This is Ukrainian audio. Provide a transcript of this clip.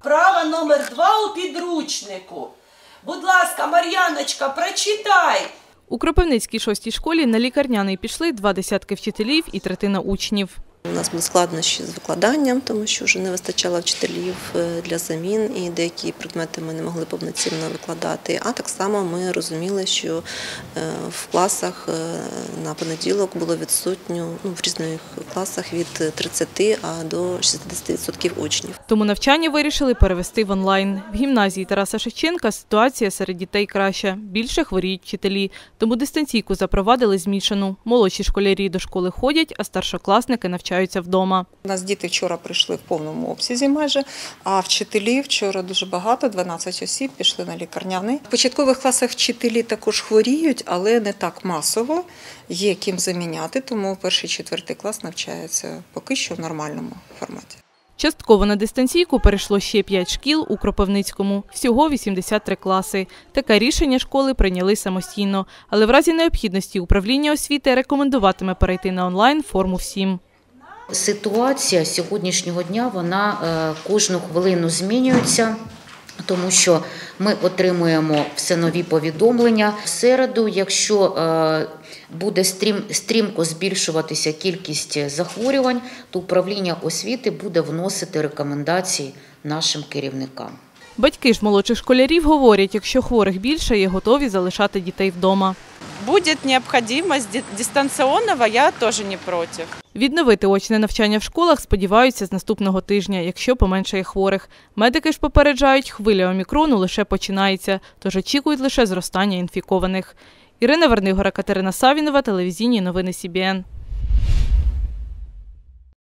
Вправа номер 2 у підручнику. Будь ласка, Мар'яночка, прочитай. У Кропивницькій 6-й школі на лікарняний пішли 20 вчителів і третина учнів. У нас були складнощі з викладанням, тому що вже не вистачало вчителів для замін і деякі предмети ми не могли повноцінно викладати. А так само ми розуміли, що в класах на понеділок було відсутньо, в різних класах від 30 до 60% учнів. Тому навчання вирішили перевести в онлайн. В гімназії Тараса Шевченка ситуація серед дітей краща. Більше хворіють вчителі. Тому дистанційку запровадили змішану. Молодші школярі до школи ходять, а старшокласники навчаються вдома. У нас діти вчора прийшли в повному обсязі майже, а вчителів вчора дуже багато, 12 осіб пішли на лікарняний. В початкових класах вчителі також хворіють, але не так масово, є ким заміняти, тому перший, четвертий клас навчається поки що в нормальному форматі. Частково на дистанційку перейшло ще 5 шкіл у Кропивницькому. Всього 83 класи. Таке рішення школи прийняли самостійно. Але в разі необхідності управління освіти рекомендуватиме перейти на онлайн форму всім. Ситуація сьогоднішнього дня, вона кожну хвилину змінюється, тому що ми отримуємо все нові повідомлення. В середу, якщо буде стрімко збільшуватися кількість захворювань, то управління освіти буде вносити рекомендації нашим керівникам. Батьки ж молодших школярів говорять, якщо хворих більше, є готові залишати дітей вдома. Буде необхідність дистанційного, я теж не проти. Відновити очне навчання в школах сподіваються з наступного тижня, якщо поменшає хворих. Медики ж попереджають, хвиля омікрону лише починається, тож очікують лише зростання інфікованих. Ірина Вернигора, Катерина Савінова, телевізійні новини СІБІН.